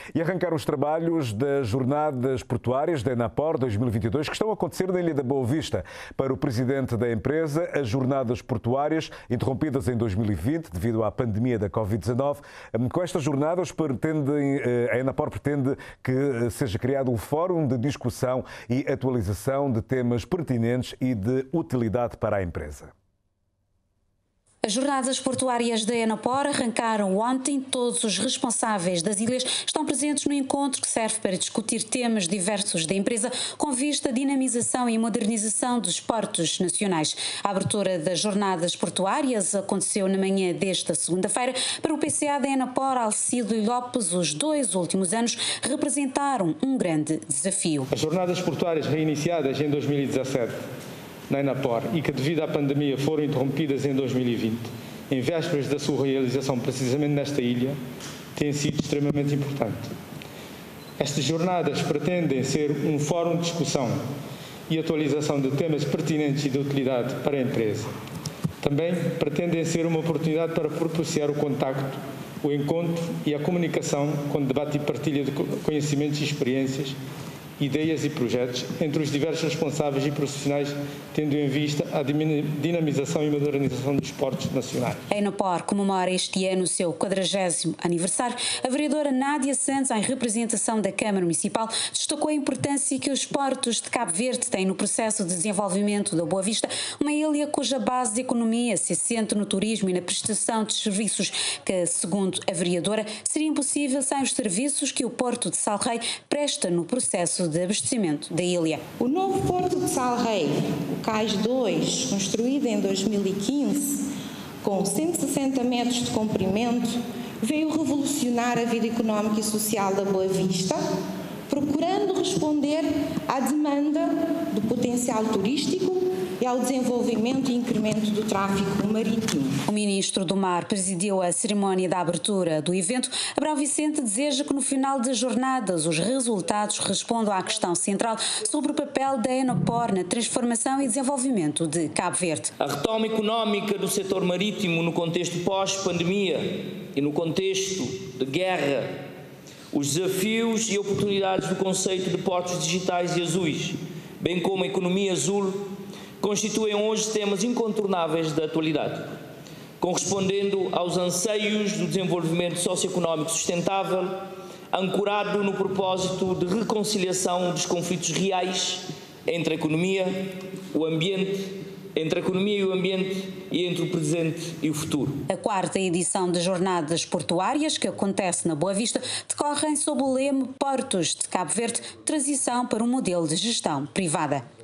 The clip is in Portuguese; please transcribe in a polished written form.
E arrancaram os trabalhos das Jornadas Portuárias da Enapor 2022, que estão a acontecer na Ilha da Boa Vista. Para o presidente da empresa, as Jornadas Portuárias, interrompidas em 2020 devido à pandemia da Covid-19, com estas jornadas a Enapor pretende que seja criado um fórum de discussão e atualização de temas pertinentes e de utilidade para a empresa. As Jornadas Portuárias da Enapor arrancaram ontem. Todos os responsáveis das ilhas estão presentes no encontro que serve para discutir temas diversos da empresa com vista à dinamização e modernização dos portos nacionais. A abertura das Jornadas Portuárias aconteceu na manhã desta segunda-feira. Para o PCA da Enapor, Alcídio Lopes, os 2 últimos anos representaram um grande desafio. As Jornadas Portuárias reiniciadas em 2017 na Enapor e que devido à pandemia foram interrompidas em 2020, em vésperas da sua realização precisamente nesta ilha, têm sido extremamente importante. Estas jornadas pretendem ser um fórum de discussão e atualização de temas pertinentes e de utilidade para a empresa. Também pretendem ser uma oportunidade para propiciar o contacto, o encontro e a comunicação com debate e partilha de conhecimentos e experiências, ideias e projetos entre os diversos responsáveis e profissionais, tendo em vista a dinamização e modernização dos portos nacionais. A Enapor comemora este ano o seu 40º aniversário. A vereadora Nádia Santos, em representação da Câmara Municipal, destacou a importância que os portos de Cabo Verde têm no processo de desenvolvimento da Boa Vista, uma ilha cuja base de economia se assenta no turismo e na prestação de serviços que, segundo a vereadora, seria impossível sem os serviços que o Porto de Salrei presta no processo de abastecimento da ilha. O novo Porto de Salrei, o Cais 2, construído em 2015, com 160 metros de comprimento, veio revolucionar a vida económica e social da Boa Vista, procurando responder à demanda do potencial turístico e ao desenvolvimento e incremento do tráfego marítimo. O ministro do Mar presidiu a cerimónia da abertura do evento. Abrão Vicente deseja que no final das jornadas os resultados respondam à questão central sobre o papel da Enapor na transformação e desenvolvimento de Cabo Verde. A retoma económica do setor marítimo no contexto pós-pandemia e no contexto de guerra, os desafios e oportunidades do conceito de portos digitais e azuis, bem como a economia azul, constituem hoje temas incontornáveis da atualidade, correspondendo aos anseios do desenvolvimento socioeconómico sustentável, ancorado no propósito de reconciliação dos conflitos reais entre a economia, o ambiente, entre a economia e o ambiente e entre o presente e o futuro. A 4ª edição das Jornadas Portuárias, que acontece na Boa Vista, decorrem sob o lema Portos de Cabo Verde, transição para um modelo de gestão privada.